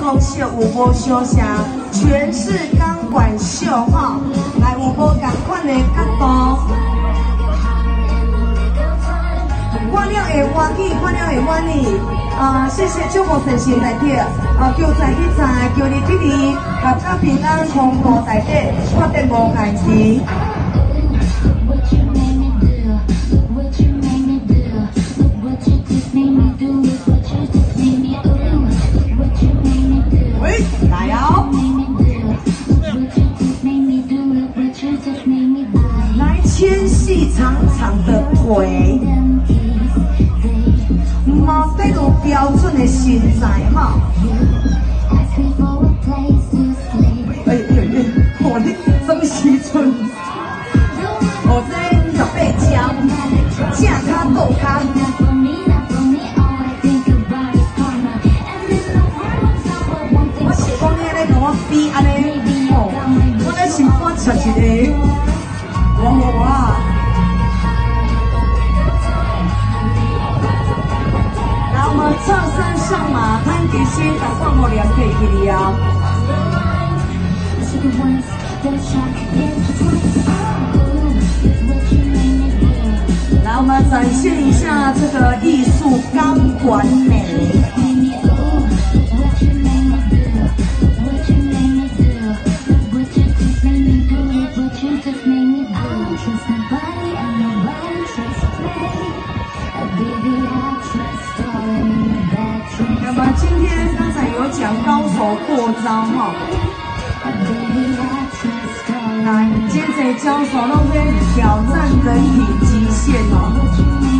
空秀，有无相像？全是钢管秀哈，来有无同款的角度？看了会欢喜，看了会满意。谢谢祝福诚心来听。求财去财，求你去你，合家平安，空过大底，确定无碍事。喂，来哦！来纤细长长的腿，毛得有标准的身材哈。我你什么时阵？我这18招，正卡倒卡。我是讲你咧，跟我比安尼，我咧心肝切一个，哇！来，我们侧身上马，咱其实打算我两可以去了。来，我们展现一下这个艺术钢管美。那么今天刚才有讲高手过招哈。来，今天教手拢在挑战人体极限哦。